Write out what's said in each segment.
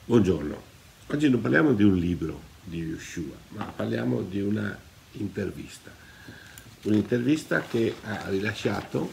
Buongiorno, oggi non parliamo di un libro di Yoshua, ma parliamo di un'intervista che ha rilasciato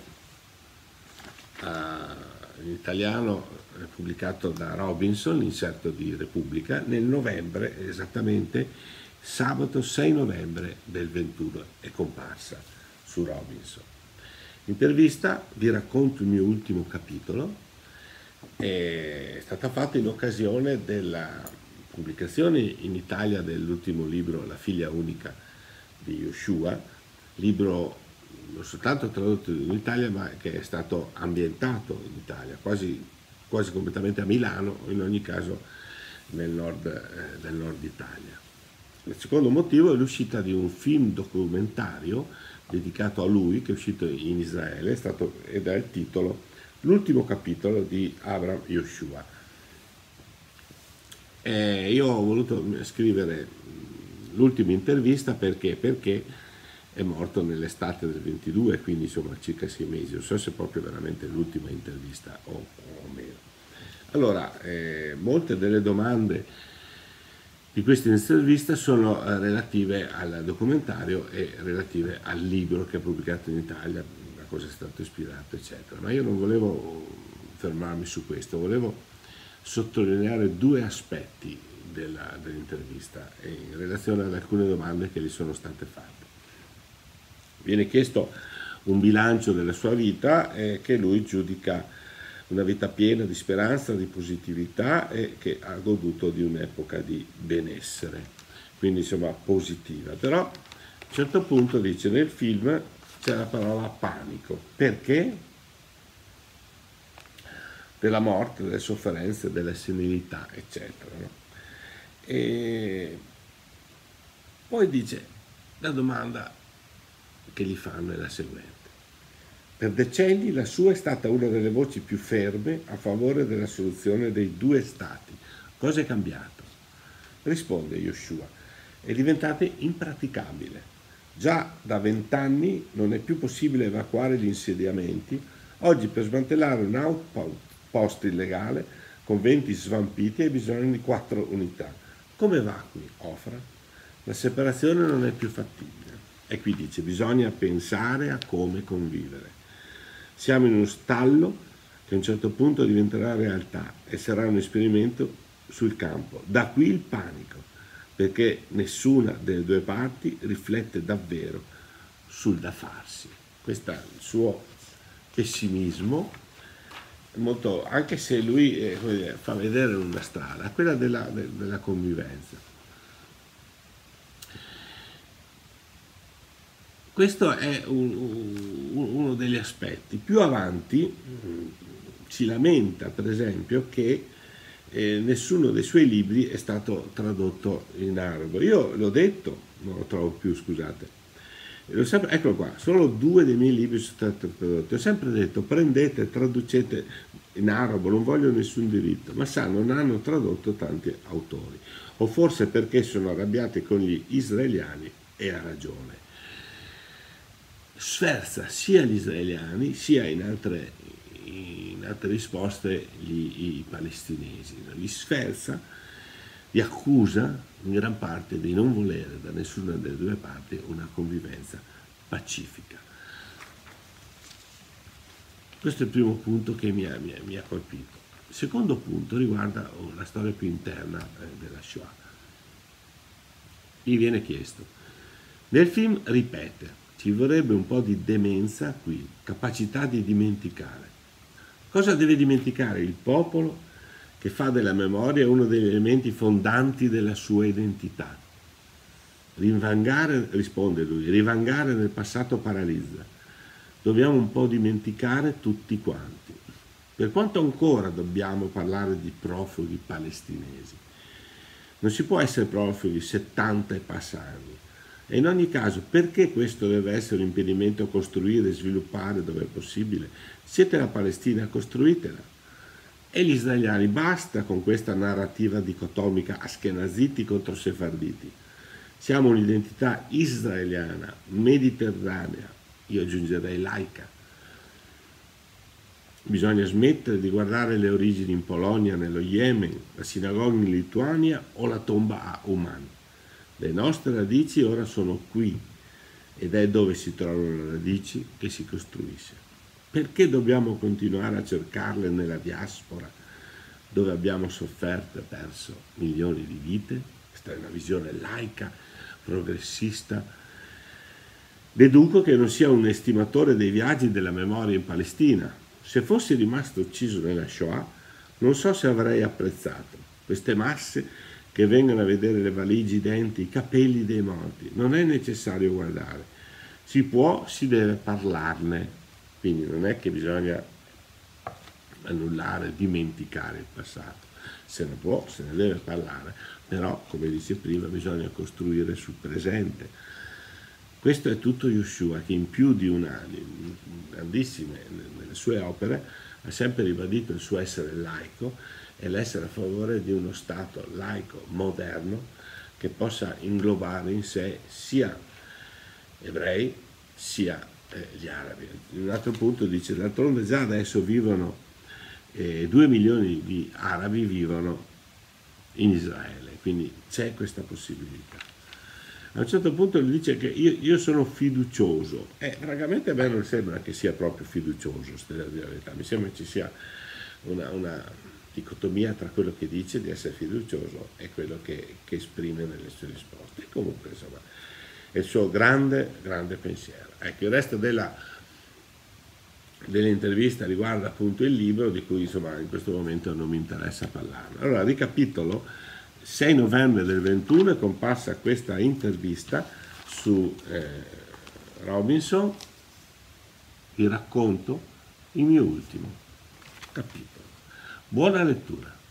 in italiano, pubblicato da Robinson, l'inserto di Repubblica, nel novembre, esattamente sabato 6 novembre del 21, è comparsa su Robinson. L'intervista, vi racconto il mio ultimo capitolo, è stata fatta in occasione della pubblicazione in Italia dell'ultimo libro La figlia unica di Yoshua, libro non soltanto tradotto in Italia ma che è stato ambientato in Italia, quasi completamente a Milano, o in ogni caso del nord Italia. Il secondo motivo è l'uscita di un film documentario dedicato a lui, che è uscito in Israele, ed ha il titolo L'ultimo capitolo di Abraham Yoshua. Io ho voluto scrivere l'ultima intervista perché è morto nell'estate del 22, quindi insomma circa 6 mesi, non so se è proprio veramente l'ultima intervista o meno. Allora, molte delle domande di questa intervista sono relative al documentario e relative al libro che ha pubblicato in Italia, da cosa è stato ispirato, eccetera. Ma io non volevo fermarmi su questo, volevo sottolineare due aspetti dell'intervista in relazione ad alcune domande che gli sono state fatte. Viene chiesto un bilancio della sua vita che lui giudica una vita piena di speranza, di positività e che ha goduto di un'epoca di benessere, quindi insomma positiva. Però a un certo punto dice nel film c'è la parola panico, perché? Della morte, delle sofferenze, della senilità, eccetera. No? E poi dice, la domanda che gli fanno è la seguente. Per decenni la sua è stata una delle voci più ferme a favore della soluzione dei due stati. Cosa è cambiato? Risponde Yoshua, è diventata impraticabile. Già da 20 anni non è più possibile evacuare gli insediamenti. Oggi per smantellare un outpost illegale con 20 svampiti hai bisogno di 4 unità. Come evacui, Ofra? La separazione non è più fattibile. E qui dice, bisogna pensare a come convivere. Siamo in uno stallo che a un certo punto diventerà realtà e sarà un esperimento sul campo. Da qui il panico, perché nessuna delle due parti riflette davvero sul da farsi. Questo è il suo pessimismo, molto, anche se lui fa vedere una strada, quella della convivenza. Questo è uno degli aspetti. Più avanti si lamenta, per esempio, che nessuno dei suoi libri è stato tradotto in arabo. Io l'ho detto, non lo trovo più, scusate. Eccolo qua, solo 2 dei miei libri sono stati tradotti. Ho sempre detto, prendete, traducete in arabo, non voglio nessun diritto. Ma sa, non hanno tradotto tanti autori. O forse perché sono arrabbiati con gli israeliani e ha ragione. Sferza sia gli israeliani sia in altre risposte i palestinesi, li sferza, li accusa in gran parte di non volere da nessuna delle due parti una convivenza pacifica. Questo è il primo punto che mi ha colpito. Il secondo punto riguarda la storia più interna della Shoah. Gli viene chiesto, nel film ripete, ci vorrebbe un po' di demenza qui, capacità di dimenticare. Cosa deve dimenticare il popolo che fa della memoria uno degli elementi fondanti della sua identità? Rivangare, risponde lui, rivangare nel passato paralizza. Dobbiamo un po' dimenticare tutti quanti. Per quanto ancora dobbiamo parlare di profughi palestinesi? Non si può essere profughi 70 e passa anni. E in ogni caso, perché questo deve essere un impedimento a costruire e sviluppare dove è possibile? Siete la Palestina, costruitela. E gli israeliani, basta con questa narrativa dicotomica ashkenaziti contro sefarditi. Siamo un'identità israeliana, mediterranea, io aggiungerei laica. Bisogna smettere di guardare le origini in Polonia, nello Yemen, la sinagoga in Lituania o la tomba a Uman. Le nostre radici ora sono qui ed è dove si trovano le radici che si costruisce. Perché dobbiamo continuare a cercarle nella diaspora, dove abbiamo sofferto e perso milioni di vite? Questa è una visione laica, progressista. Deduco che non sia un estimatore dei viaggi della memoria in Palestina. Se fossi rimasto ucciso nella Shoah, non so se avrei apprezzato queste masse che vengono a vedere le valigie, i denti, i capelli dei morti. Non è necessario guardare. Si deve parlarne. Quindi non è che bisogna annullare, dimenticare il passato. Se ne può, se ne deve parlare, però, come dice prima, bisogna costruire sul presente. Questo è tutto Yeshua, che in più di grandissime, nelle sue opere, ha sempre ribadito il suo essere laico e l'essere a favore di uno Stato laico, moderno, che possa inglobare in sé sia ebrei sia gli arabi. Un altro punto dice, d'altronde già adesso vivono 2 milioni di arabi vivono in Israele, quindi c'è questa possibilità. A un certo punto lui dice che io sono fiducioso, e francamente a me non sembra che sia proprio fiducioso, se devo dire la verità. Mi sembra che ci sia una dicotomia tra quello che dice di essere fiducioso e quello che esprime nelle sue risposte. E comunque, insomma, è il suo grande pensiero. Ecco, il resto dell'intervista riguarda appunto il libro, di cui insomma in questo momento non mi interessa parlarne. Allora, ricapitolo: 6 novembre del 21 è comparsa questa intervista su Robinson. Vi racconto il mio ultimo capitolo. Buona lettura.